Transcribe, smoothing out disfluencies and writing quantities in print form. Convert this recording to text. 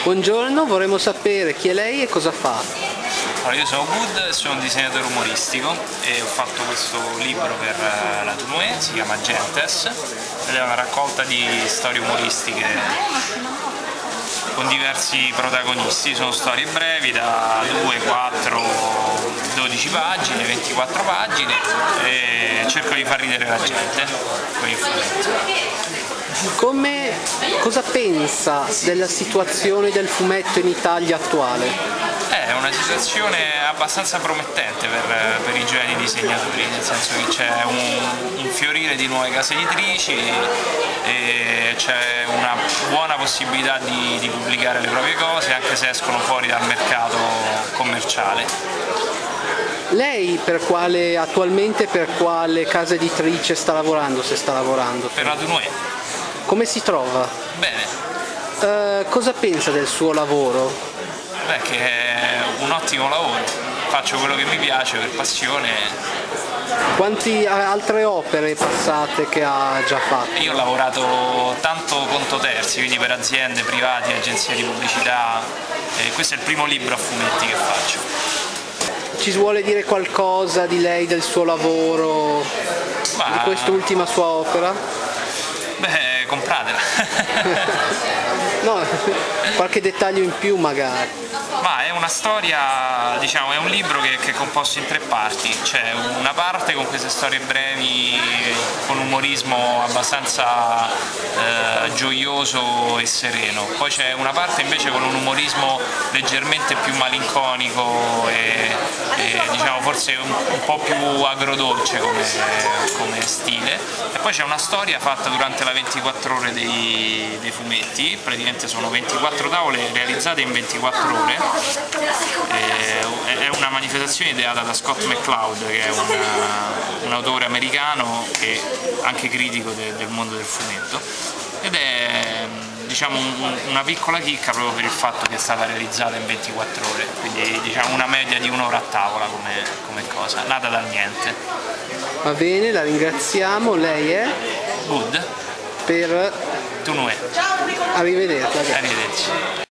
Buongiorno, vorremmo sapere chi è lei e cosa fa. Allora, io sono Good e sono un disegnatore umoristico e ho fatto questo libro per la Tournée, si chiama Gentes, ed è una raccolta di storie umoristiche con diversi protagonisti. Sono storie brevi da 2, 4, 12 pagine, 24 pagine e cerco di far ridere la gente con il fumetto. Cosa pensa della situazione del fumetto in Italia attuale? È una situazione abbastanza promettente per i giovani disegnatori, nel senso che c'è un fiorire di nuove case editrici e c'è una buona possibilità di pubblicare le proprie cose anche se escono fuori dal mercato commerciale. Lei attualmente per quale casa editrice sta lavorando, se sta lavorando? Per la Tournée. Come si trova? Bene. Cosa pensa del suo lavoro? Beh, che è un ottimo lavoro, faccio quello che mi piace per passione. Quante altre opere passate che ha già fatto? Io ho lavorato tanto conto terzi, quindi per aziende, privati, agenzie di pubblicità, e questo è il primo libro a fumetti che faccio. Ci vuole dire qualcosa di lei, del suo lavoro, di quest'ultima sua opera? Beh, compratela. No, qualche dettaglio in più magari. Ma è una storia, diciamo, è un libro che è composto in 3 parti. C'è una parte con queste storie brevi, con umorismo abbastanza gioioso e sereno. Poi c'è una parte invece con un umorismo leggermente più malinconico e diciamo forse un po' più agrodolce come stile. E poi c'è una storia fatta durante la 24 ore dei fumetti, praticamente sono 24 tavole realizzate in 24 ore. È una manifestazione ideata da Scott McCloud, che è un autore americano e anche critico del mondo del fumetto, ed è, diciamo, una piccola chicca proprio per il fatto che è stata realizzata in 24 ore, quindi diciamo una media di 1 ora a tavola come cosa, nata dal niente. Va bene, la ringraziamo, lei è? Good. Per... Tournée. Arrivederci. Arrivederci.